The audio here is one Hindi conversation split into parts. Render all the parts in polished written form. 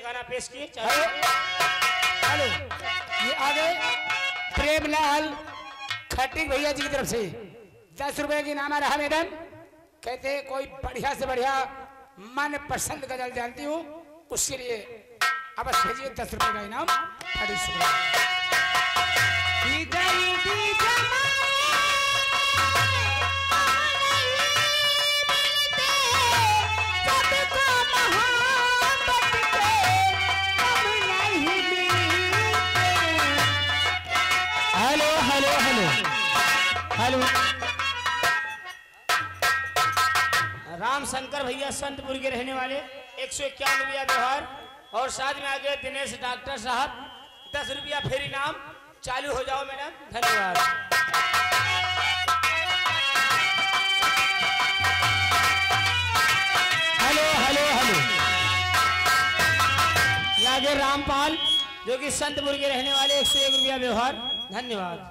गाना पेश किए। हेलो, ये आगे प्रेमलाल खट्टिक भैया जी की तरफ से 10 रुपए की इनाम आ रहा मैडम। कहते कोई बढ़िया से बढ़िया मन पसंद गजल जानती हूँ उसके लिए अवश्य भेजिए 10 रुपए का इनाम। बड़ी शुक्रिया। Hello hello hello hello, Ram Shankar भैया संतपुर के रहने वाले 151 रुपया व्यवहार और साथ में आगे दिनेश डॉक्टर साहब 10 रुपया फिर इनाम। चालू हो जाओ मैडम, धन्यवाद। हेलो हेलो हेलो, आगे रामपाल जो कि संतपुर के रहने वाले 101 रुपया व्यवहार, धन्यवाद।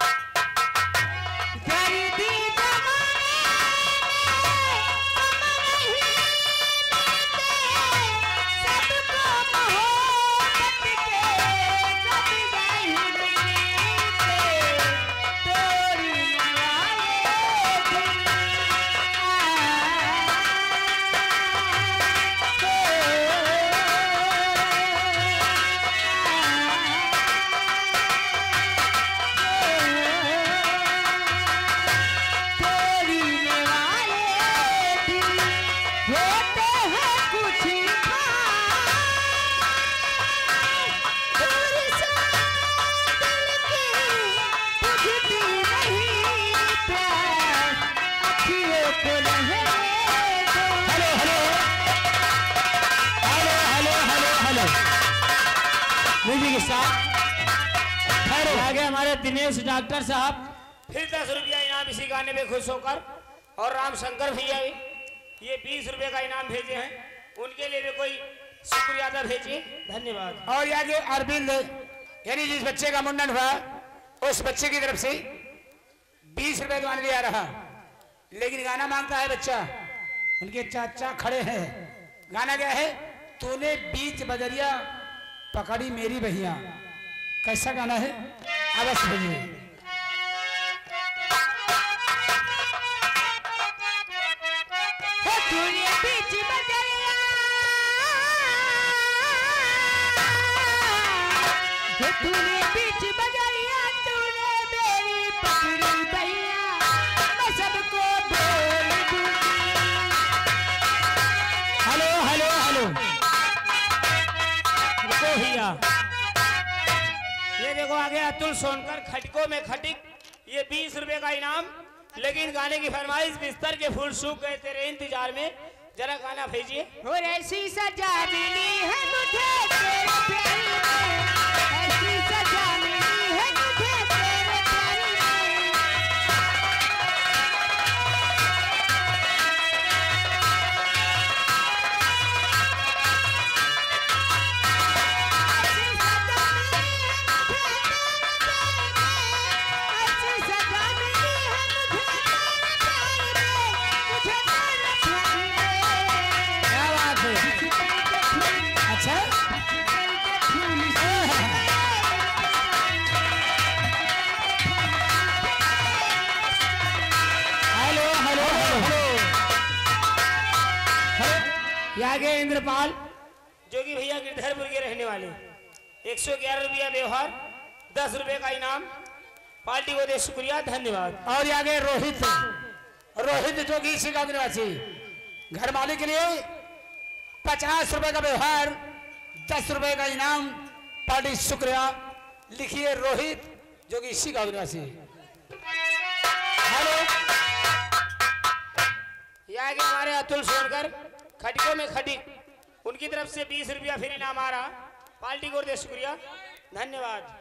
आगे हमारे दिनेश डॉक्टर साहब फिर 10 रुपया इनाम इसी गाने में खुश होकर, और राम शंकर भैया ये 20 रुपए का इनाम भेजे हैं, उनके लिए भी कोई शुक्रिया अदा भेजिए, धन्यवाद। और आगे अरविंद यानी जिस बच्चे का मुंडन हुआ उस बच्चे की तरफ से 20 रुपए मान लिया रहा, लेकिन गाना मांगता है बच्चा। उनके चाचा खड़े हैं, गाना क्या है? तूने बीच बजरिया पकड़ी मेरी भैया। कैसा गाना है? अवश्य भेजिए। तूने बीच बजरिया, तूने बीच बजरिया, तूने मेरी पकड़ी भैया, मैं सबको बोल दूंगी। हेलो हेलो हेलो, रुको भैया, ये देखो आगे अतुल सोनकर खटकों में खटिक, ये 20 रुपए का इनाम। लेकिन गाने की फरमाइश बिस्तर के फूल सूख गए तेरे इंतजार में, जरा गाना भेजिए। और ऐसी सजा मिली है मुझे तेरे प्यार में, ऐसी सजा मिली है मुझे तेरे प्यार में। आगे इंद्रपाल जो कि भैया गिरधरपुर के रहने वाले 111 रुपया व्यवहार, 10 रुपए का इनाम। पार्टी को दे शुक्रिया, धन्यवाद। और आगे रोहित, रोहित जो कि इसी गांव के निवासी, घर मालिक के लिए 50 रुपए का व्यवहार, 10 रुपए का इनाम। पार्टी शुक्रिया। लिखिए रोहित जो कि इसी गांव के निवासी। हेलो, ये आगे हमारे अतुल सोनकर खटिकों में खटिक, उनकी तरफ से 20 रुपया फिर इनाम आ रहा। पार्टी को दे शुक्रिया, धन्यवाद।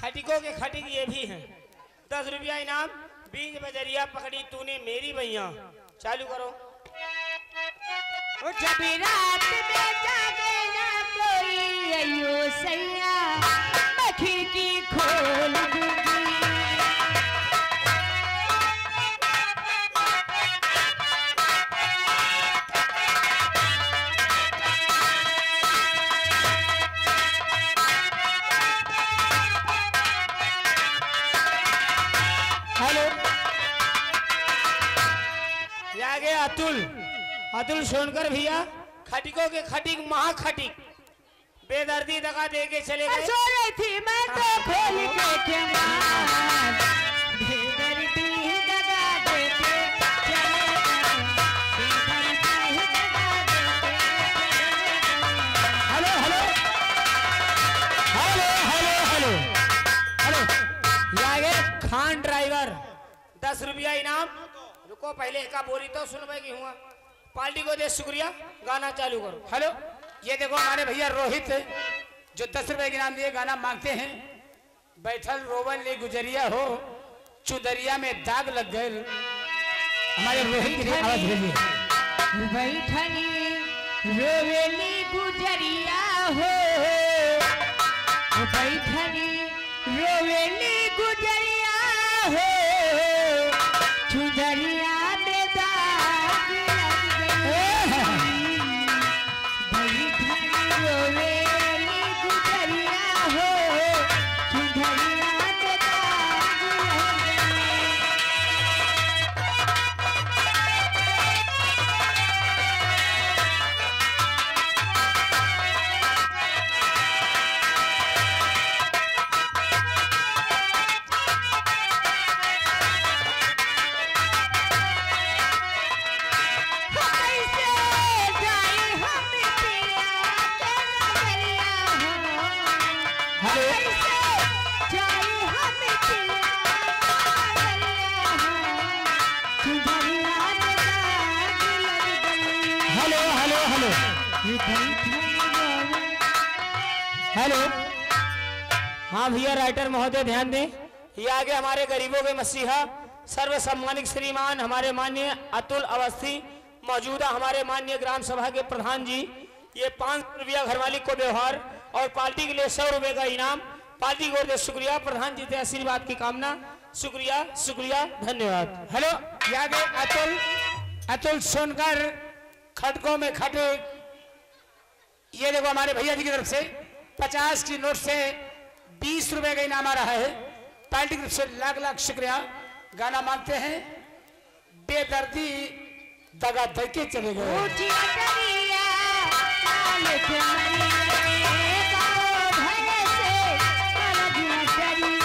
खटिकों के खटिक ये भी हैं। 10 रुपया इनाम। बीज बजरिया पकड़ी तूने मेरी भैया। चालू करो। जब रात में जागे ना कोई अयो सैया, मैं खिड़की खोल दूंगी। हेलो, ये आ गए अतुल सोनकर भैया। खटिकों के खटिक महाखटिक बेदर्दी दगा दे के चले गए। सो रही थी मैं तो खोल के केवाड़, बेदर्दी दगा दे के चले गए, बेदर्दी दगा दे के चले गए। Hello hello hello hello hello hello, ये आ गए खान ड्राइवर। 10 रुपया इनाम। रुको पहले का बोली तो सुन भाई की हुआ। पार्टी को दे शुक्रिया। गाना चालू करो। हेलो, ये देखो हमारे भैया रोहित जो 10 रुपए के नाम दिए गाना मांगते हैं। बैठल रोवन ले गुजरिया हो, चुदरिया में दाग लग गए। हमारे रोहित के लिए आवाज भेजिए। बैठनी रोवेली गुजरिया हो, बैठनी रोवेली गुजरिया हो, चुदरिया में दाग लग गई। बैठनी रोवेली गुजरिया हो, चुदरिया में दाग लग गई। Hello hello hello hello. हाँ भैया राइटर महोदय ध्यान दें। ये आगे हमारे गरीबों के मसीहा सर्व सम्मानित श्रीमान हमारे माननीय अतुल अवस्थी, मौजूदा हमारे माननीय ग्राम सभा के प्रधान जी। ये 5 रुपया घर मालिक को व्यवहार और पार्टी के लिए 100 रुपए का इनाम। पार्टी को दे शुक्रिया। प्रधान जी से आशीर्वाद की कामना। शुक्रिया शुक्रिया धन्यवाद। हेलो, ये आ गए अतुल सोनकर खटकों में खटे। ये देखो हमारे भैया जी की तरफ से 50 की नोट से 20 रुपए का इनाम आ रहा है। पार्टी की तरफ से लाख लाख शुक्रिया। गाना मांगते हैं बेदर्दी दगा दे के चले गए। ऊंची अटरिया, लाल चुनरिया, गाँव भर से अलग नजरिया।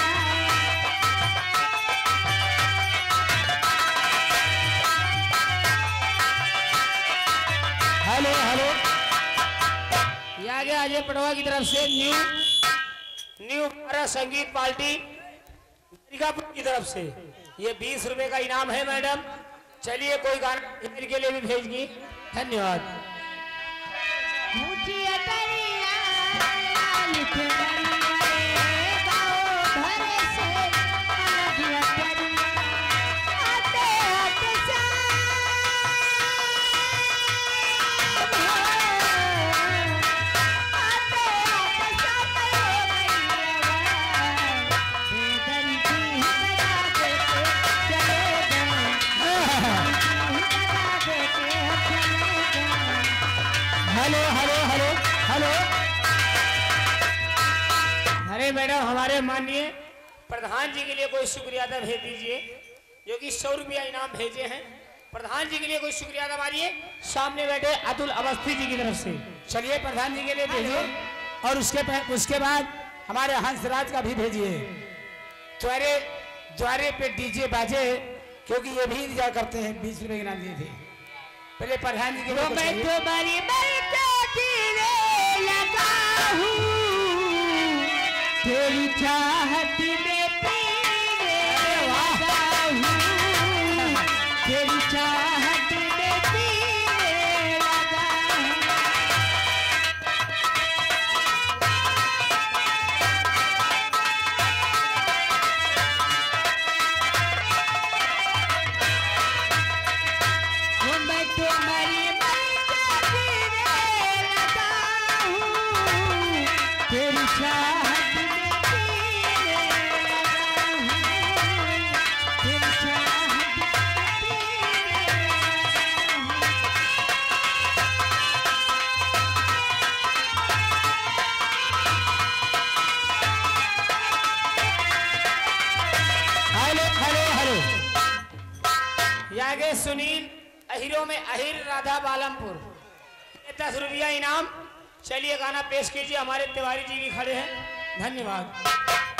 हेलो हेलो, ये आगे अजय पटवा की तरफ से न्यू भारत संगीत पार्टी दुर्गापुर की तरफ से ये 20 रुपए का इनाम है मैडम। चलिए कोई गाना के लिए भी भेजिए। धन्यवाद। ऊंची अटरिया, लाल चुनरिया, गाँव भर से अलग नजरिया। आते आते हेलो हेलो हेलो हेलो। अरे मैडम हमारे माननीय प्रधान जी के लिए कोई शुक्रिया अदा भेज दीजिए, जो कि 100 रुपया इनाम भेजे हैं। प्रधान जी के लिए कोई शुक्रिया अदा मारिए। सामने बैठे अतुल अवस्थी जी की तरफ से। चलिए प्रधान जी के लिए भेजिए और उसके बाद हमारे हंसराज का भी भेजिए। द्वारे पे डीजे बाजे, क्योंकि ये भी इंतजार करते हैं। 20 रुपए के नाम दिए थे। पहले प्रधान जी के लिए मैं तुम्हारी दिले लगा हूँ, तेरी चाहत में पीने लगा हूँ, तेरी चाहत में पीने लगा हूँ। आगे सुनील अहिरों में अहिर राधा बालमपुर, 10 रुपया इनाम। चलिए गाना पेश कीजिए, हमारे तिवारी जी भी खड़े हैं। धन्यवाद।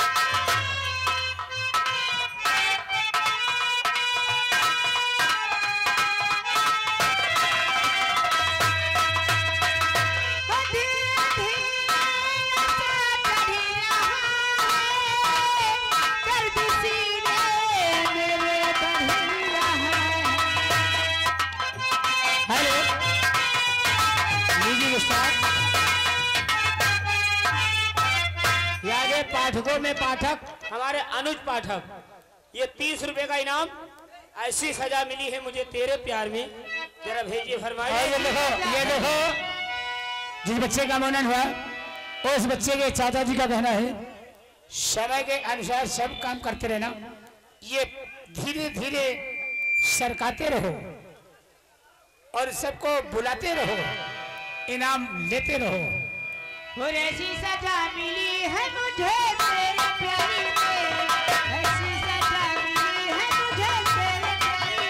पाठकों में पाठक हमारे अनुज पाठक, ये 30 रुपए का इनाम। ऐसी सजा मिली है मुझे तेरे प्यार में, जरा भेजिए फरमाइए। ये देखो जिस बच्चे का मुंडन हुआ उस बच्चे के चाचा जी का कहना है समय के अनुसार सब काम करते रहना, ये धीरे धीरे सरकाते रहो और सबको बुलाते रहो, इनाम लेते रहो। और ऐसी सजा मिली है मुझे तेरे प्यारी में, ऐसी सजा मिली है मुझे तेरे प्यारी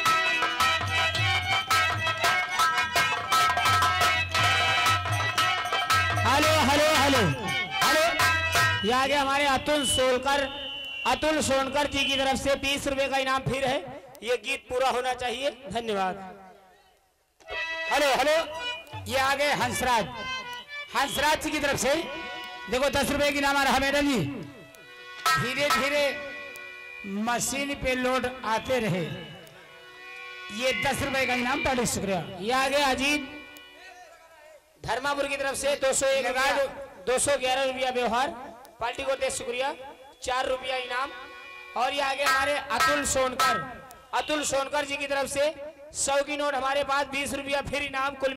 में। हेलो हेलो हेलो हेलो, ये आगे हमारे अतुल सोनकर जी की तरफ से 20 रुपए का इनाम फिर है। ये गीत पूरा होना चाहिए। धन्यवाद। हेलो हेलो, ये आगे हंसराज जी की तरफ से देखो 10 रुपए की इनाम आ रहा मैडम जी। धीरे धीरे मशीन पे लोड आते रहे, ये 10 रुपए का इनाम, बड़ा शुक्रिया। ये आगे अजीत धर्मापुर की तरफ से 211 रुपया व्यवहार, पार्टी को दे शुक्रिया, 4 रुपया इनाम। और ये आगे हमारे अतुल सोनकर जी की तरफ से 100 की नोट हमारे पास, 20 रुपया फिर इनाम। कुल